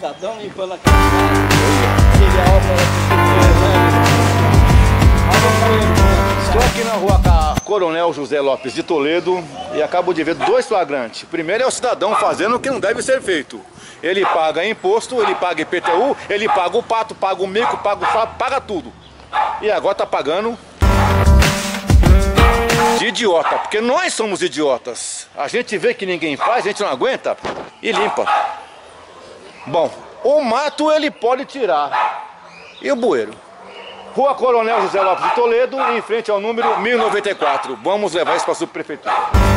Estadão limpando a casa. Teve a obra. Estou aqui na rua Coronel José Lopes de Toledo e acabo de ver dois flagrantes. O primeiro é o cidadão fazendo o que não deve ser feito. Ele paga imposto, ele paga IPTU, ele paga o pato, paga o mico, paga o sapo, paga tudo. E agora tá pagando de idiota, porque nós somos idiotas. A gente vê que ninguém faz, a gente não aguenta e limpa. Bom, o mato ele pode tirar. E o bueiro? Rua Coronel José Lopes de Toledo, em frente ao número 1094. Vamos levar isso para a subprefeitura.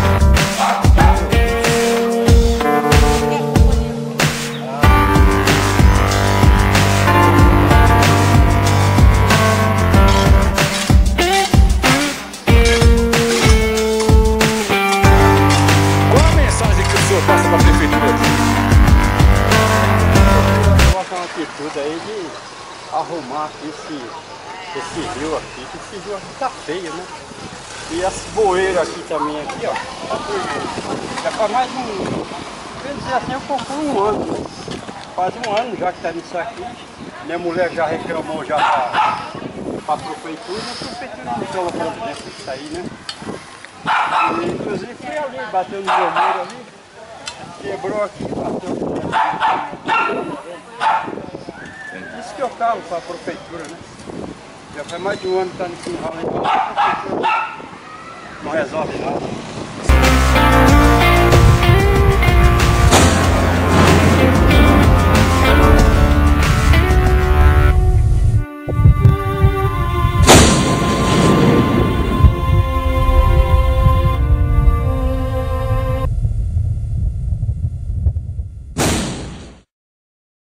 Qual a mensagem que o senhor passa para a prefeitura aqui? Coloca uma atitude aí de arrumar aqui esse rio aqui, que esse rio aqui tá feio, né? E esse bueiro aqui também, aqui, ó, tá feio. Já faz mais quer dizer assim, eu compro um ano, né? Faz um ano já que tá nisso aqui. Minha mulher já reclamou já pra prefeitura, a prefeitura não toma providência disso aí, né? E, inclusive fui ali, bateu no meu muro ali, quebrou aqui, bateu no meu muro. Isso que eu falo para a prefeitura, né? Já faz mais de um ano que está nesse enrolo aí, a prefeitura não resolve nada.